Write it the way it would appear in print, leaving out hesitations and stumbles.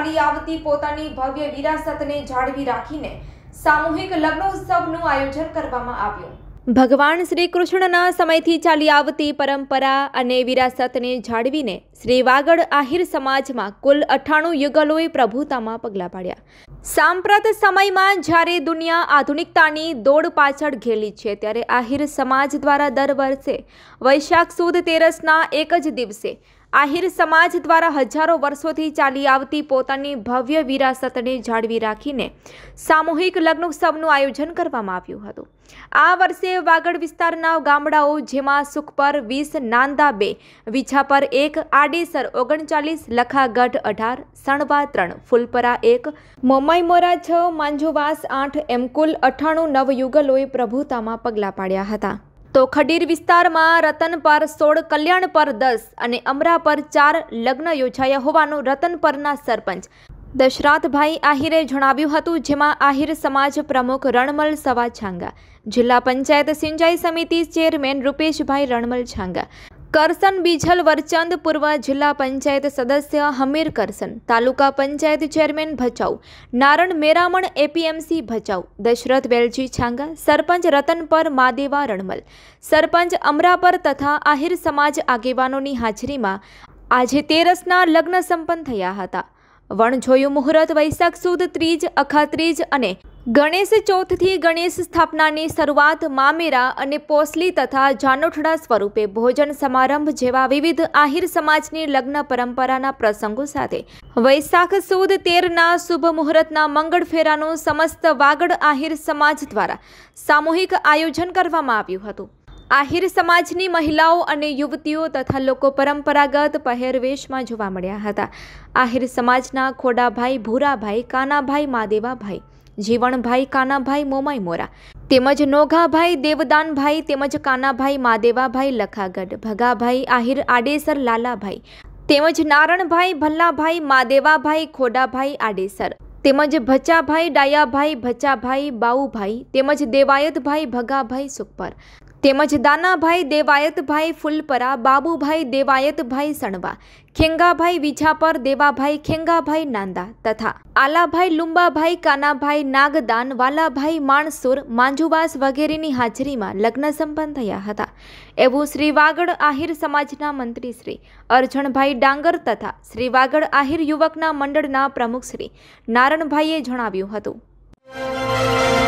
ચાલી આવતી પોતાની ભવ્ય વિરાસતને જાળવી રાખીને સામૂહિક લગ્નોત્સવનું આયોજન કરવામાં આવ્યું। ભગવાન શ્રી કૃષ્ણના સમયથી ચાલી આવતી પરંપરા અને વિરાસતને જાળવીને શ્રી વાગડ આહિર સમાજમાં કુલ 98 યુગલોએ પ્રભુતામાં પગલાં પાડ્યા। સાંપ્રત સમયમાં જ્યારે દુનિયા આધુનિકતાની દોડ પાછળ ઘેલી છે, ત્યારે આહિર સમાજ દ્વારા દર વર્ષે વૈશાખ સુદ તેરસના એક જ દિવસે આહિર સમાજ દ્વારા હજારો વર્ષોથી ચાલી આવતી પોતાની ભવ્ય વિરાસતને જાળવી રાખીને સામૂહિક લગ્નોત્સવનું આયોજન કરવામાં આવ્યું હતું। આ વર્ષે વાગડ વિસ્તારના ગામડાઓ જેમાં સુખપર 20, નાંદા 2, વિછાપર 1, આડેસર 39, લખાગઢ 18, સણવા 3, ફૂલપરા 1, મોમાઈમોરા 6, માંજુવાસ 8 એમ કુલ 98 નવયુગલોએ પ્રભુતામાં પગલાં પાડ્યા હતા। તો ખડીર વિસ્તારમાં રતનપર 16, કલ્યાણપર 10 અને અમરાપર 4 લગ્ન યોજાયા હોવાનું રતનપરના સરપંચ દશરથભાઈ આહિરે જણાવ્યું હતું, જેમાં આહિર સમાજ પ્રમુખ રણમલ સવા છાંગા, જિલ્લા પંચાયત સિંચાઈ સમિતિ ચેરમેન રૂપેશભાઈ રણમલ છાંગા, કરસન બીજલ વરચંદ, પૂર્વ જિલ્લા પંચાયત સદસ્ય હમીર કરસન, તાલુકા પંચાયત ચેરમેન ભચાઉ, નારણ મેરામણ એપીએમસી ભચાઉ, દશરથ વેલજી છાંગા, સરપંચ રતનપર માદેવા રણમલ, સરપંચ અમરાપર તથા આહિર સમાજ આગેવાનોની હાજરીમાં આજે તેરસના લગ્ન સંપન્ન થયા હતા। વણજોયું મુહૂર્ત વૈશાખ સુદ ત્રીજ, અખાત્રીજ અને ગણેશ ચોથથી ગણેશ સ્થાપનાની શરૂઆત મામેરા અને પોસલી તથા જાનોઠડા સ્વરૂપે ભોજન સમારંભ જેવા વિવિધ આહિર સમાજની લગ્ન પરંપરાના પ્રસંગો સાથે વૈશાખ સુદ 13ના શુભ મુહૂર્તના મંગળ ફેરાનું સમસ્ત વાગડ આહિર સમાજ દ્વારા સામૂહિક આયોજન કરવામાં આવ્યું હતું। આહિર સમાજની મહિલાઓ અને યુવતીઓ તથા લોકો પરંપરાગત પહેરવેશમાં જોવા મળ્યા હતા। આહિર સમાજના ખોડાભાઈ ભૂરાભાઈ, કાનાભાઈ માદેવાભાઈ, જીવણભાઈ કાનાભાઈ મોમાઈમોરા તેમજ નોઘાભાઈ દેવદાનભાઈ તેમજ કાનાભાઈ માદેવાભાઈ લખાગઢ, ભગાભાઈ આહિર આડેસર લાલાભાઈ તેમજ નારણભાઈ ભલ્લાભાઈ માદેવાભાઈ ખોડાભાઈ આડેસર તેમજ ભચાભાઈ ડાયાભાઈ ભચાભાઈ બાઉભાઈ તેમજ દેવાયતભાઈ ભગાભાઈ સુખપર તેમજ દાનાભાઈ દેવાયતભાઈ ફૂલપરા, બાબુભાઈ દેવાયતભાઈ સણવા, ખેંગાભાઈ વિછાપર, દેવાભાઈ ખેંગાભાઈ નાંદા તથા આલાભાઈ લુંબાભાઈ કાનાભાઈ નાગદાન, વાલાભાઈ માણસુર, માંજુવાસ વગેરેની હાજરીમાં લગ્ન સંપન્ન થયા હતા એવું શ્રી વાગડ આહિર સમાજના મંત્રી શ્રી અરજણભાઈ ડાંગર તથા શ્રી વાગડ આહિર યુવકના મંડળના પ્રમુખ શ્રી નારણભાઈએ જણાવ્યું હતું।